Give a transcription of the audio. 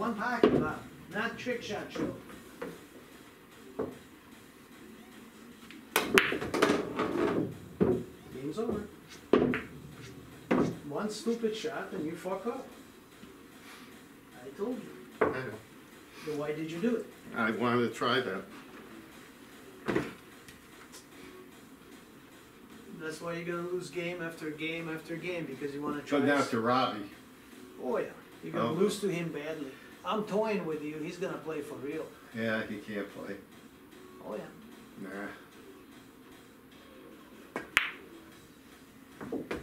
I'm talking about, not trick shot show. Game's over. One stupid shot and you fuck up. I told you. I know. Then why did you do it? I wanted to try that. That's why you're gonna lose game after game after game, because you wanna try. But not to Robbie. Oh yeah, you're gonna Oh. lose to him badly. I'm toying with you, he's gonna play for real. Yeah, he can't play. Oh yeah. Nah.